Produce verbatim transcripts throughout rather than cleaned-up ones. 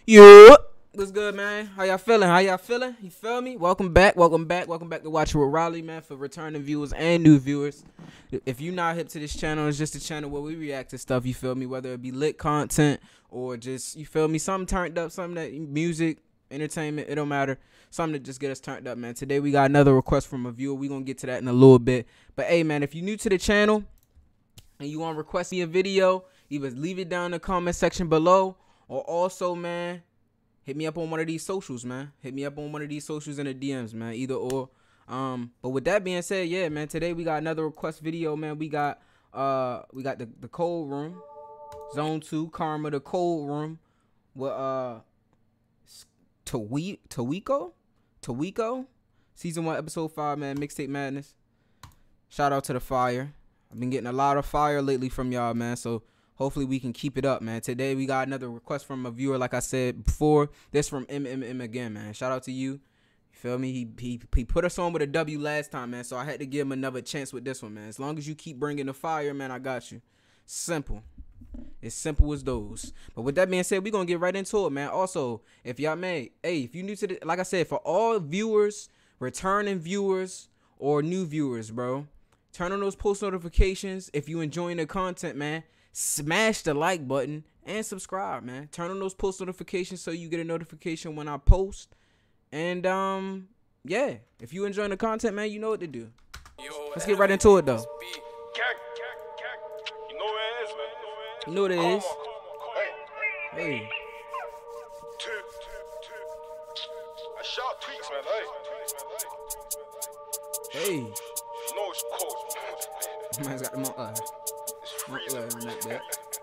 Yeah. What's good, man? How y'all feeling? How y'all feeling? You feel me? Welcome back. Welcome back. Welcome back to Watch It with Riley, man, for returning viewers and new viewers. If you're not hip to this channel, it's just a channel where we react to stuff, you feel me? Whether it be lit content or just, you feel me, something turned up, something that music, entertainment, it don't matter. Something to just get us turned up, man. Today we got another request from a viewer. We're going to get to that in a little bit. But, hey, man, if you're new to the channel and you want to request me a video, either leave it down in the comment section below, or also, man, hit me up on one of these socials, man. Hit me up on one of these socials in the D Ms, man. Either or. Um, but with that being said, yeah, man, today we got another request video, man. We got uh we got the, the cold room. Zone two, Karma, the cold room. With uh Tawi Tawiko? Tawiko? Season one, episode five, man. Mixtape Madness. Shout out to the fire. I've been getting a lot of fire lately from y'all, man. So hopefully we can keep it up, man. Today we got another request from a viewer, like I said before. This from M M M again, man. Shout out to you. You feel me? He, he, he put us on with a W last time, man. So I had to give him another chance with this one, man. As long as you keep bringing the fire, man, I got you. Simple. It's simple as those. But with that being said, we're going to get right into it, man. Also, if y'all may, hey, if you new to the, like I said, for all viewers, returning viewers, or new viewers, bro, turn on those post notifications. If you enjoying the content, man, smash the like button and subscribe, man. Turn on those post notifications so you get a notification when I post. And um yeah, if you enjoying the content, man, you know what to do. Let's get right into it, though. You know what it is. Hey. Hey. Man's got them on uh Okay.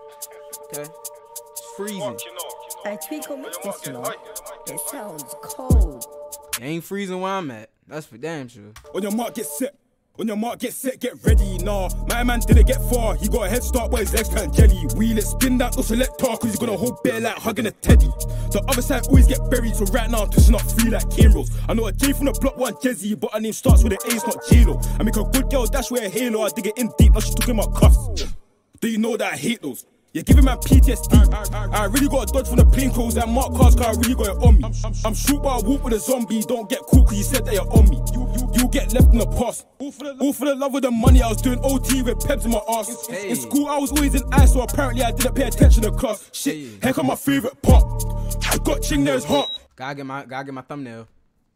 It's freezing. I Twinkle mix this, you know. It sounds cold. It ain't freezing where I'm at. That's for damn sure. On your mark, get set. On your mark, get set, get ready. Nah, my man didn't get far. He got a head start, but his legs can't jelly. Wheel it, spin that, no selector, cause he's gonna hold bare like hugging a teddy. The other side always get buried, so right now I'm twisting up free like cane rolls. I know a J from the block one Jezzy, but her name starts with an A, it's not J-Lo. I make a good girl dash with a halo, I dig it in deep, now she took in my cuffs. Do you know that I hate those? You're giving man P T S D. I, I, I really got a dodge from the plane clothes that Mark cars, cause I really got it on me. I'm, I'm, I'm shoot but I walk with a zombie. Don't get cool cause you said that you're on me. You, you, you get left in the past. All for the, all for the love of the money. I was doing O T with peps in my ass. Hey. In school I was always in ice, so apparently I didn't pay attention to class. Shit, hey. Heck on my favorite part. I got Ching there's hot. Gotta get my, gotta get my thumbnail.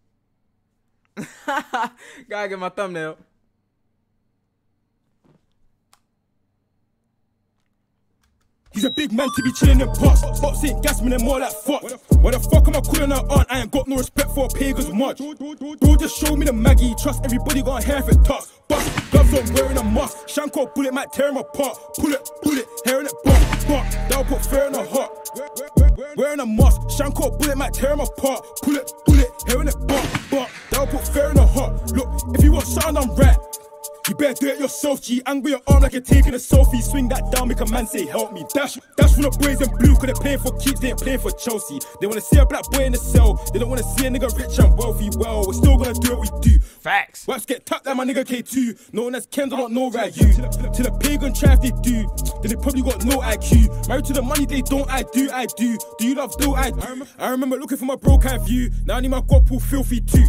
Gotta get my thumbnail. He's a big man to be chilling in pots. Box ain't gasman and more like fuck. Why the fuck am I calling her aunt? I ain't got no respect for pagans much. Don't just show me the Maggie. Trust everybody got hair if it tucks. Bust, gloves on wearing a mask. Shanko bullet might tear him apart. Pull it, pull it, hair in it, buck, buck. That'll put fear in the heart. Wearing a mask. Shanko bullet might tear him apart. Pull it, pull it, hair in it, buck, buck. That'll put fear in the heart. Look, if you want something, I'm right. You better do it yourself, G. Angle your arm like you're taking a selfie. Swing that down, make a man say, help me. Dash, dash from the boys in blue, cause they're playing for keeps, they ain't playing for Chelsea. They wanna see a black boy in the cell. They don't wanna see a nigga rich and wealthy. Well, we're still gonna do what we do. Facts. Waps get tapped like my nigga K two. Known as Ken, I don't know right you. To the, to the pagan try if they do, then they probably got no I Q. Married to the money they don't, I do, I do. Do you love do, I do. I remember, I remember looking for my broke eye view. Now I need my god pool filthy too.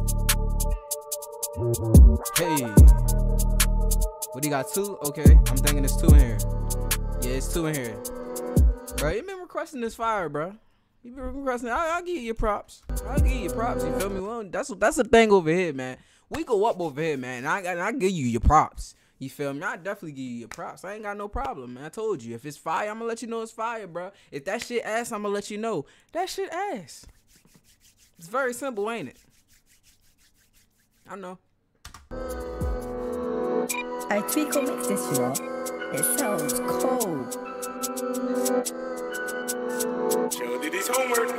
Hey. What, he got two? Okay, I'm thinking it's two in here. Yeah, it's two in here. Bro, you been requesting this fire, bro. You been requesting. I, I'll give you your props. I'll give you your props. You feel me? Well, that's that's the thing over here, man. We go up over here, man. I I, I give you your props. You feel me? I definitely give you your props. I ain't got no problem, man. I told you, if it's fire, I'm gonna let you know it's fire, bro. If that shit ass, I'm gonna let you know that shit ass. It's very simple, ain't it? I know. I Twinkle mix this, you know. It sounds cold. Chill did his homework.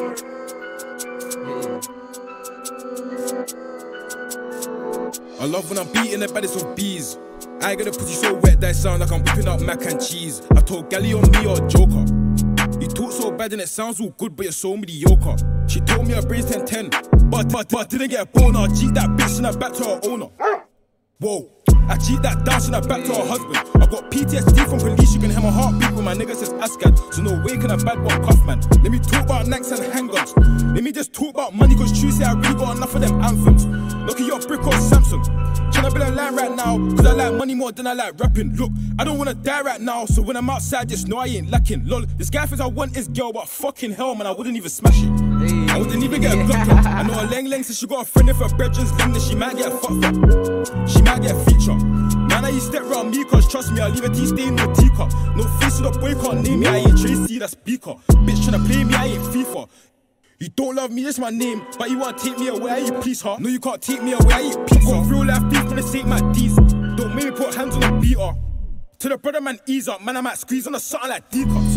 I love when I'm beating the baddest of bees. I got a pussy so wet that it sound like I'm whipping up mac and cheese. I told Gally on me or Joker. You talk so bad and it sounds all good, but you're so mediocre. She told me her brain's ten ten, but but but didn't get a boner. Cheat that bitch and I back to her owner. Whoa. I cheat that down, send her back to her husband. I got P T S D from police, you can hear my heartbeat when my nigga says Asgard. So no way can a bad one cuff, man. Let me talk about Nanks and handguns. Let me just talk about money, cause Tuesday I really got enough of them anthems. Look at your brick or Samsung. Tryna build a line right now, cause I like money more than I like rapping. Look, I don't wanna die right now, so when I'm outside, just know I ain't lacking. Lol, this guy thinks I want his girl, but fucking hell, man, I wouldn't even smash it. I wouldn't even get a block up. I know a Lang Lang says she got a friend if her brethren's link, then she might get fucked up. She might get a feature. Man, I you step round me, cause trust me, I'll leave a tea stain in the teacup. No face to the boy can't name me, I ain't Tracy, that speaker. Bitch tryna play me, I ain't FIFA. You don't love me, that's my name, but you wanna take me away, I eat pizza. No, you can't take me away, I eat pizza. Got real life beef, gonna take my D's. Don't make me put hands on the beater. To the brother, man, ease up, man, I might squeeze on a something like D-cups.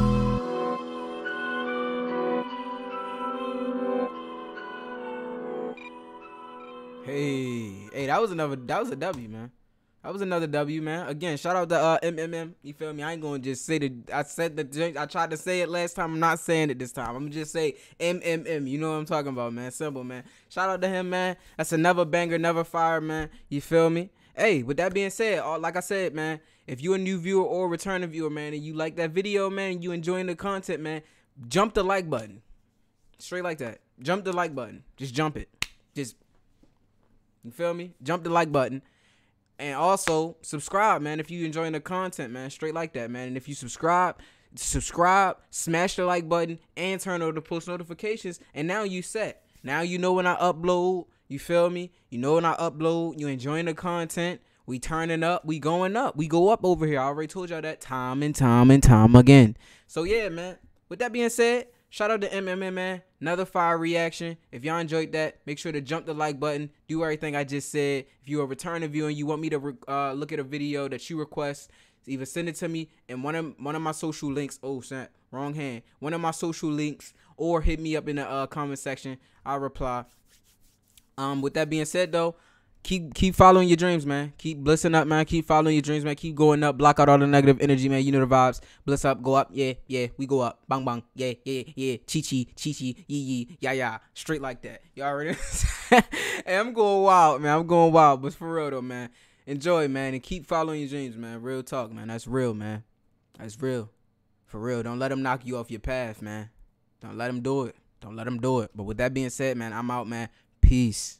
Hey, hey, that was another, that was a W, man. That was another W, man. Again, shout out to uh, M M M. You feel me? I ain't gonna just say the. I said the. I tried to say it last time. I'm not saying it this time. I'm gonna just say M M M. You know what I'm talking about, man. Simple, man. Shout out to him, man. That's another banger, never fire, man. You feel me? Hey, with that being said, all, like I said, man, if you're a new viewer or returning viewer, man, and you like that video, man, and you enjoying the content, man, jump the like button. Straight like that. Jump the like button. Just jump it. Just. You feel me? Jump the like button. And also, subscribe, man, if you enjoying the content, man. Straight like that, man. And if you subscribe, subscribe, smash the like button, and turn on the post notifications. And now you set. Now you know when I upload. You feel me? You know when I upload. You enjoying the content. We turning up. We going up. We go up over here. I already told y'all that time and time and time again. So, yeah, man. With that being said, shout out to M M M, man. Another fire reaction. If y'all enjoyed that, make sure to jump the like button. Do everything I just said. If you're a returning viewer and you want me to uh, look at a video that you request, either send it to me in one of one of my social links. Oh, snap, wrong hand. One of my social links, or hit me up in the uh, comment section. I'll reply. Um, with that being said, though, keep keep following your dreams, man. Keep blissing up, man. Keep following your dreams, man. Keep going up. Block out all the negative energy, man. You know the vibes. Bliss up, go up. Yeah, yeah. We go up. Bang, bang. Yeah, yeah, yeah. Chi, chi, chi, chi, yee, yee. Yeah, yeah. Straight like that. You already Hey, I'm going wild, man. I'm going wild. But for real, though, man. Enjoy, man. And keep following your dreams, man. Real talk, man. That's real, man. That's real. For real. Don't let them knock you off your path, man. Don't let them do it. Don't let them do it. But with that being said, man, I'm out, man. Peace.